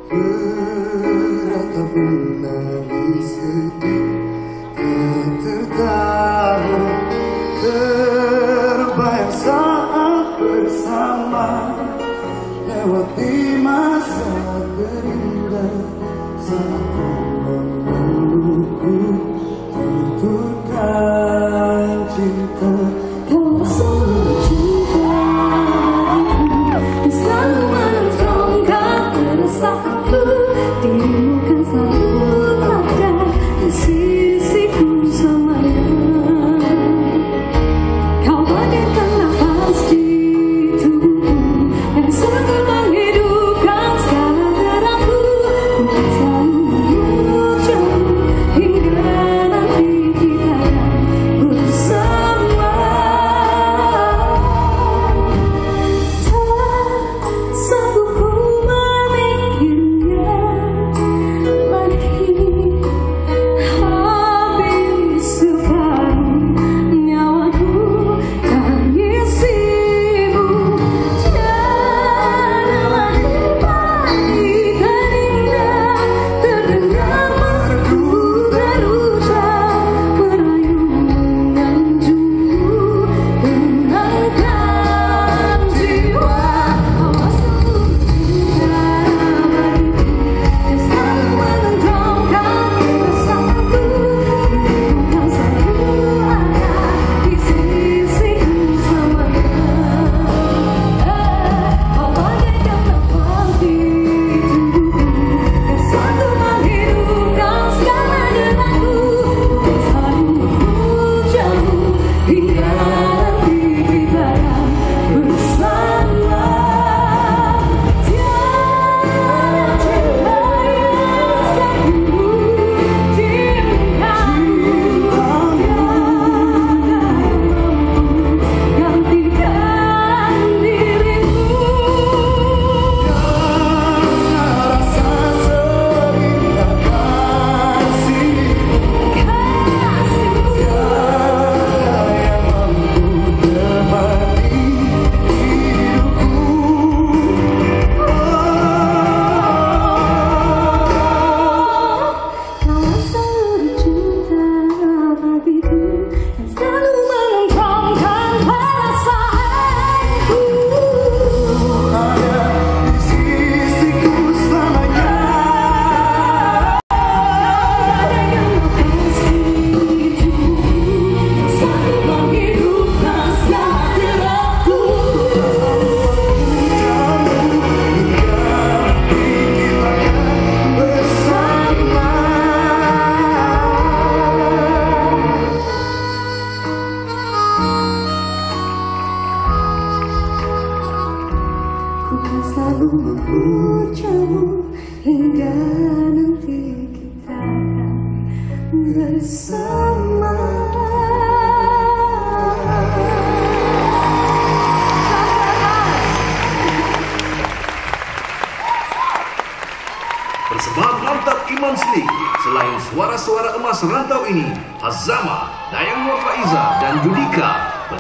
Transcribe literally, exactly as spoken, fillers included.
beratap menangis sedih, tak tertawa terbayang saat bersama lewati masa terindah saat kau memelukku tuturkan cinta. Kau selalu cinta bagiku, selalu menentukan perasaanku. Dirimu kan selalu ada di sisiku selamanya. Kau bagaikan nafas di tubuhku yang sanggup menghidupkan segala gerakku. Ku kan selalu memujamu hingga nanti kita bersama. Selalu memujamu hingga nanti kita akan bersama. Persembahan mantap Iman Slik. Selain suara-suara emas rantau ini, Azama, Dayang Nur Faiza, dan Judika